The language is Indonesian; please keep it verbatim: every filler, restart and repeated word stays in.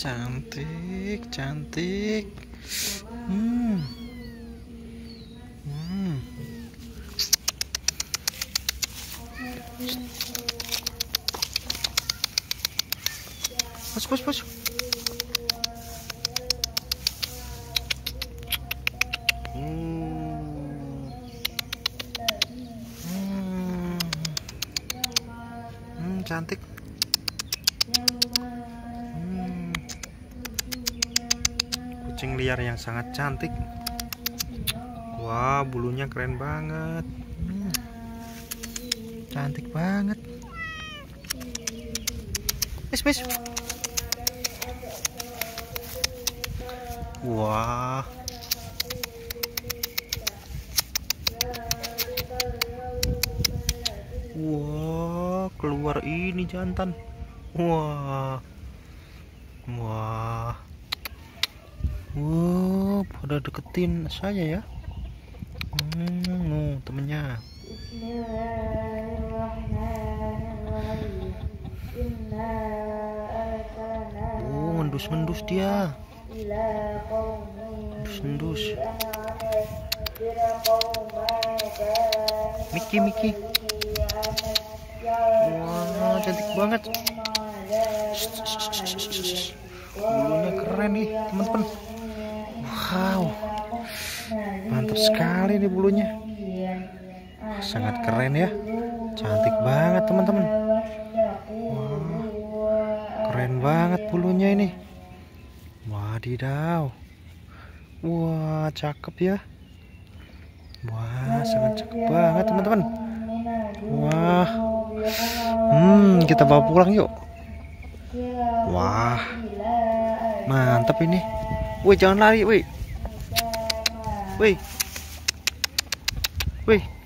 Cantik, cantik. Hmm. Hmm. Pus, pus, pus. Hmm. Hmm. Hmm, cantik. Hmm. Kucing liar yang sangat cantik. Wah, bulunya keren banget. Hmm. Cantik banget. Bis, bis. Wah. Wah, keluar ini jantan. Wah. Wah. Wah, pada deketin saya ya. Hmm, temennya. Oh, ngendus-ngendus dia. Ngendus-ngendus. Miki, Miki. Wah, cantik banget. Bulunya keren nih, teman-teman. Wow, mantap sekali nih bulunya. Sangat keren ya. Cantik banget, teman-teman. Wah, keren banget bulunya ini. Wadidaw. Wah, cakep ya. Wah, sangat cakep banget, teman-teman. Wah. Hmm, kita bawa pulang yuk. Wah, mantap ini. Wih, jangan lari, wih. Wih. Wih.